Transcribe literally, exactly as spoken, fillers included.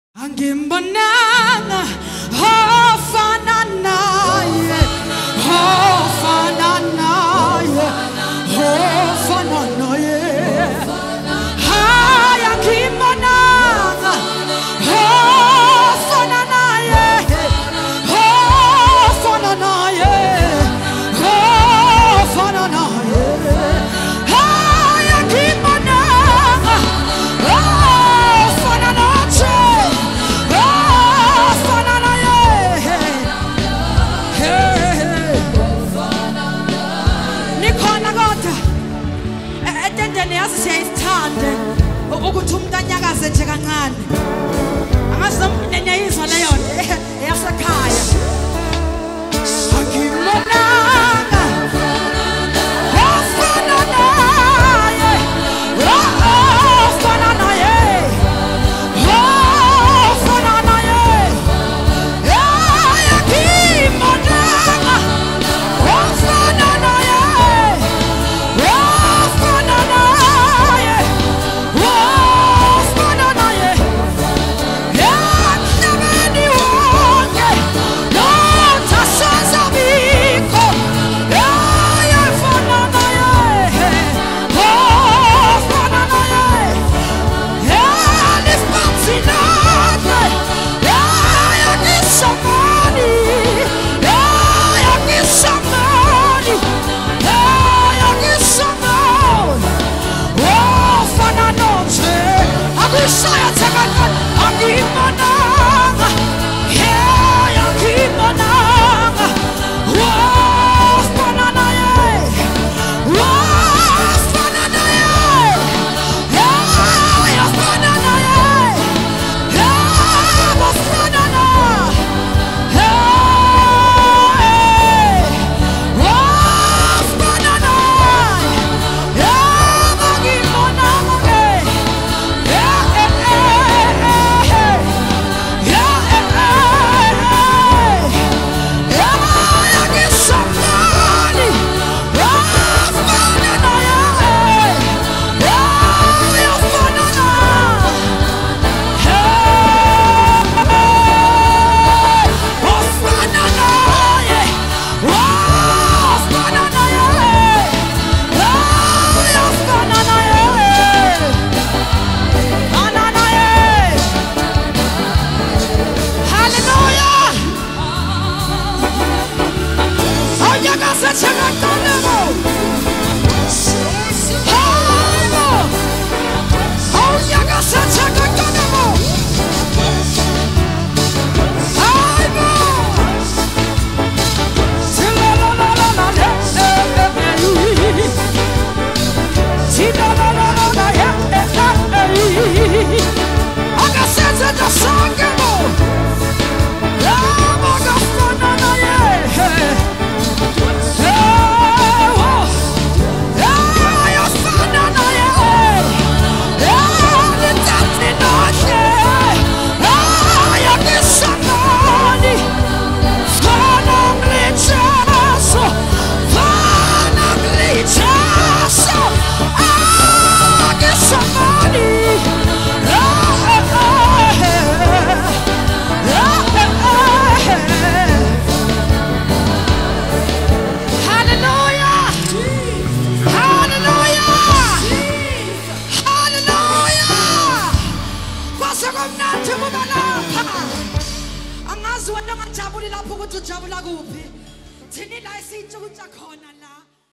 Angimbonanga ofana naye, ofana naye, ofana naye. Hayi angimbonanga ofana naye, ofana naye, ofana naye. Hayi angimbonanga ofana naye. Siyayithande ukuthi umuntu anyakaze nje kancane, angazi niyayizwa leyo eyasekhaya. Angibonanga ofana naye, ofana naye, ofana naye. Angibonanga ofana naye, ofana naye. Angazi wena ngajabuli lapho ukuthi ujabula kuphi, thina la isitsho ukuthi akhona la.